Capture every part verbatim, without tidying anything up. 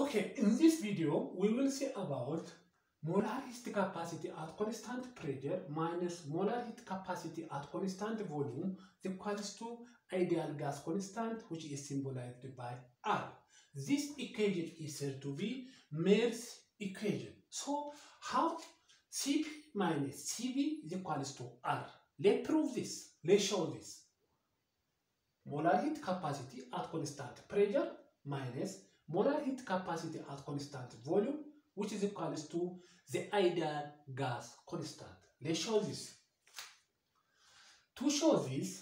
Okay, in this video, we will see about molar heat capacity at constant pressure minus molar heat capacity at constant volume is equals to ideal gas constant, which is symbolized by R. This equation is said to be Maer's equation. So, how C P minus C V is equals to R? Let's prove this. Let's show this. Molar heat capacity at constant pressure minus molar heat capacity at constant volume, which is equals to the ideal gas constant. Let's show this. To show this,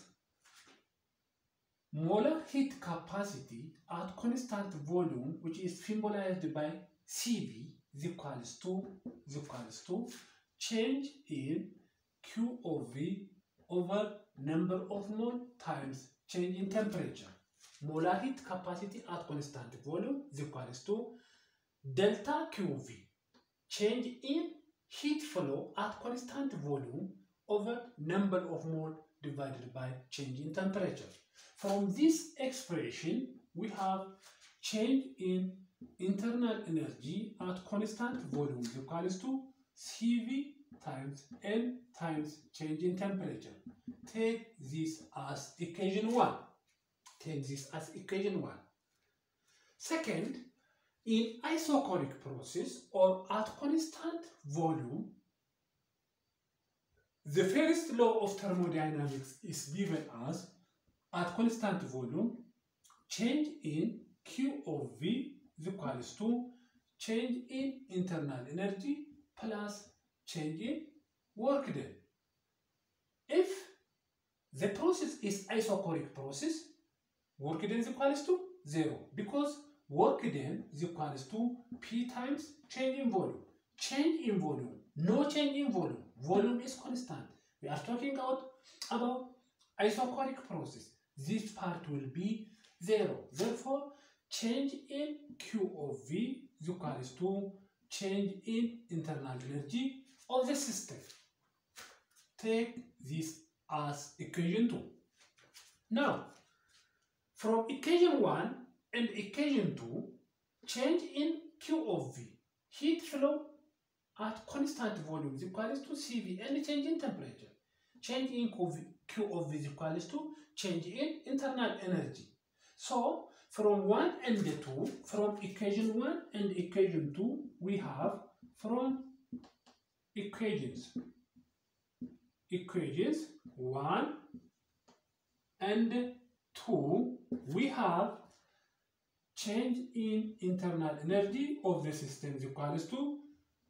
molar heat capacity at constant volume, which is symbolized by C V, is equals to, is equals to change in Q of V over number of mole times change in temperature. Molar heat capacity at constant volume is equals to delta Q V, change in heat flow at constant volume over number of mole divided by change in temperature. From this expression, we have change in internal energy at constant volume is equals to C V times N times change in temperature. Take this as equation one. Take this as equation one. Second, in isochoric process or at constant volume, the first law of thermodynamics is given as at constant volume, change in Q of V is equals to change in internal energy plus change in work done. If the process is isochoric process, work done is equals to zero because work done is equals to P times change in volume. Change in volume, no change in volume. Volume is constant. We are talking about, about isochoric process. This part will be zero. Therefore, change in Q of V is equals to change in internal energy of the system. Take this as equation two. Now, from equation one and equation two, change in Q of V, heat flow at constant volume is equals to C V and change in temperature. Change in Q of V is equals to change in internal energy. So, from one and two, from equation one and equation two, we have from equations, equations one and two, we have change in internal energy of the system is equals to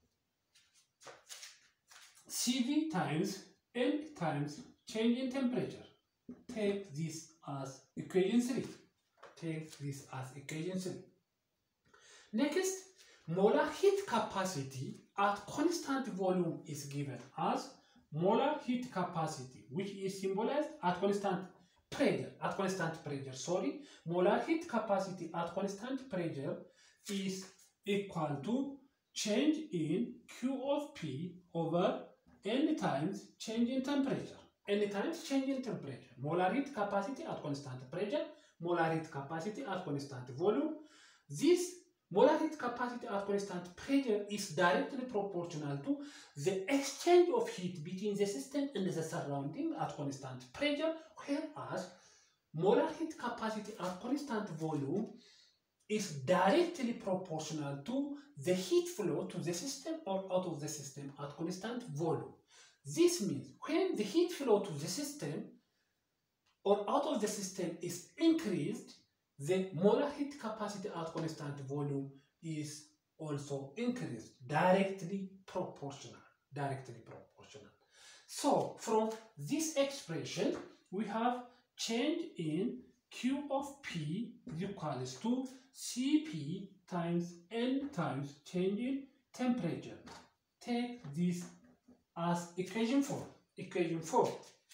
C V times N times change in temperature. Take this as equation three. Take this as equation three. Next, molar heat capacity at constant volume is given as molar heat capacity, which is symbolized at constant pressure, at constant pressure, sorry, molar heat capacity at constant pressure is equal to change in Q of P over N times change in temperature. N times change in temperature. Molar heat capacity at constant pressure, molar heat capacity at constant volume. This molar heat capacity at constant pressure is directly proportional to the exchange of heat between the system and the surrounding at constant pressure, whereas molar heat capacity at constant volume is directly proportional to the heat flow to the system or out of the system at constant volume. This means when the heat flow to the system or out of the system is increased, the molar heat capacity at constant volume is also increased, directly proportional, directly proportional. So, from this expression, we have change in Q of P is equals to C P times N times change in temperature. Take this as equation four. Equation four.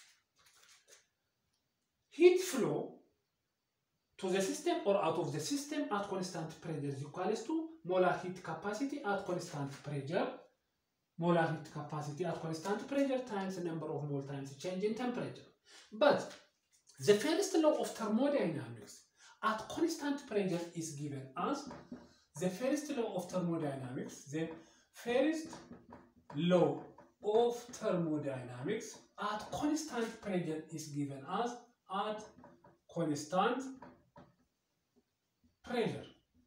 Heat flow to the system or out of the system at constant pressure is equals to molar heat capacity at constant pressure, molar heat capacity at constant pressure times the number of mole times change in temperature. But the first law of thermodynamics at constant pressure is given as the first law of thermodynamics, the first law of thermodynamics at constant pressure is given as at constant pressure.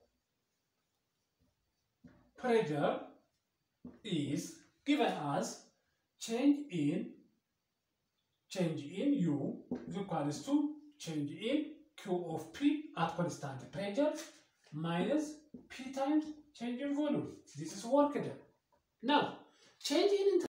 Pressure is given as change in change in U is equals to change in Q of P at constant pressure minus P times change in volume. This is work done. Now, change in